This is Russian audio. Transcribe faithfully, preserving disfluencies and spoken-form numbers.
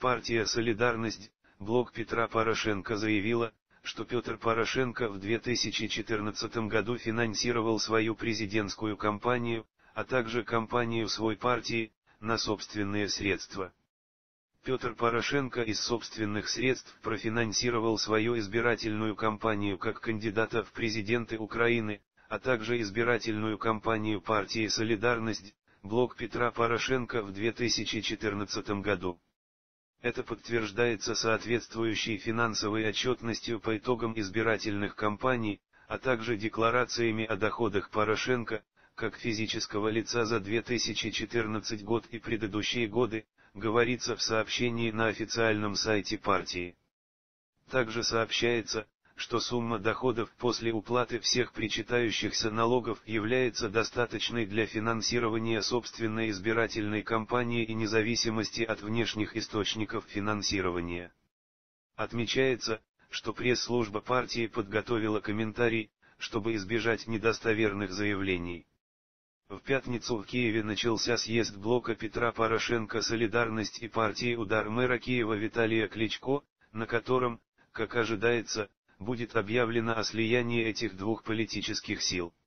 Партия «Солидарность», блок Петра Порошенко заявила, что Петр Порошенко в две тысячи четырнадцатом году финансировал свою президентскую кампанию, а также кампанию своей партии, на собственные средства. Петр Порошенко из собственных средств профинансировал свою избирательную кампанию как кандидата в президенты Украины, а также избирательную кампанию партии «Солидарность», блок Петра Порошенко в две тысячи четырнадцатом году. Это подтверждается соответствующей финансовой отчетностью по итогам избирательных кампаний, а также декларациями о доходах Порошенко, как физического лица за две тысячи четырнадцатый год и предыдущие годы, говорится в сообщении на официальном сайте партии. Также сообщается, что сумма доходов после уплаты всех причитающихся налогов является достаточной для финансирования собственной избирательной кампании и независимости от внешних источников финансирования. Отмечается, что пресс-служба партии подготовила комментарий, чтобы избежать недостоверных заявлений. В пятницу в Киеве начался съезд блока Петра Порошенко «Солидарность» и партии «Удар» мэра Киева Виталия Кличко, на котором, как ожидается, будет объявлено о слиянии этих двух политических сил.